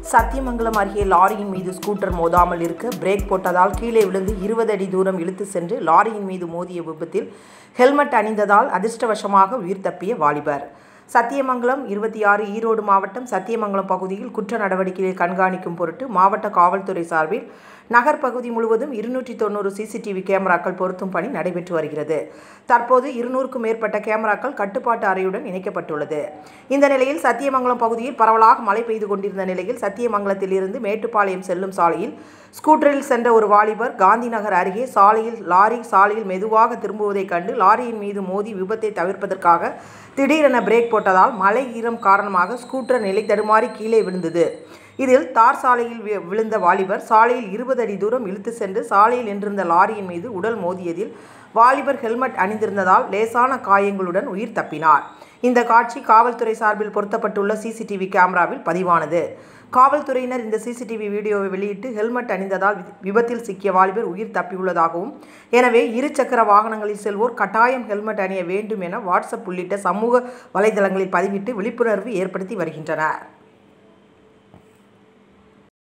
சத்தியமங்கலம் அருகே லாரியின் மீது ஸ்கூட்டர் மோதாமல் இருக்க பிரேக் போட்டதால் கீழே விழுந்து 20 அடி தூரம் இழுத்து சென்று லாரியின் மீது மோதிய விபத்தில் ஹெல்மெட் அணிந்ததால் அதிர்ஷ்டவசமாக உயிர் தப்பிய வாலிபர். சத்தியமங்கலம் 26 ஈரோடு மாவட்டம் சத்தியமங்கலம் பகுதியில் குற்ற நடவடிக்கையை கண்காணிக்கும் பொருட்டு மாவட்ட காவல்துறை சார்பில் நகர் பகுதி முழுவதும் 290 சிசிடிவி கேமராக்கள் பொருத்தும் பணி நடைபெற்று வருகிறது. தற்போது 200க்கும் மேற்பட்ட கேமராக்கள் கட்டுப்பாட்டு அறையுடன் இணைக்கப்பட்டுள்ளது. இந்த நிலையில் சத்தியமங்கலம் பகுதியில் பரவலாக மழை பெய்து கொண்டிருந்த நிலையில் சத்தியமங்கலத்தில் இருந்து மேட்டுப்பாளையம் செல்லும் சாலையில் ஸ்கூட்டரில் சென்ற ஒரு வாலிபர் காந்தி நகர் அருகே லாரி சாலையில் மெதுவாக திரும்புவதைக் கண்டு லாரியின் மீது மோதி விபத்தை தவிர்ப்பதற்காக திடீரென பிரேக் போட்டதால் மழை ஈரம் காரணமாக ஸ்கூட்டர் நிலை தடுமாறி கீழே விழுந்தது. இதில் தார் சாலையில் விழுந்த வாலிபர் சாலையில் 20 அடி தூரம் இழுத்து சென்று சாலையில் நின்றிருந்த லாரியின் மீது உடல் மோதியதில் வாலிபர் ஹெல்மெட் அணிந்திருந்ததால் லேசான காயங்களுடன் உயிர் தப்பினார். இந்த காட்சி காவல்துறை சார்பில் பொருத்தப்பட்டுள்ள சிசிடிவி கேமராவில் பதிவானது. காவல்துறையினர் இந்த சிசிடிவி வீடியோவை வெளியிட்டு ஹெல்மெட் அணிந்ததால் விபத்தில் சிக்கிய வாலிபர் உயிர் தப்பியுள்ளதாகவும், எனவே இருசக்கர வாகனங்களில் செல்வோர் கட்டாயம் ஹெல்மெட் அணிய வேண்டும் என வாட்ஸ்அப் உள்ளிட்ட சமூக வலைதளங்களில் பதிவிட்டு விழிப்புணர்வு ஏற்படுத்தி வருகின்றனர்.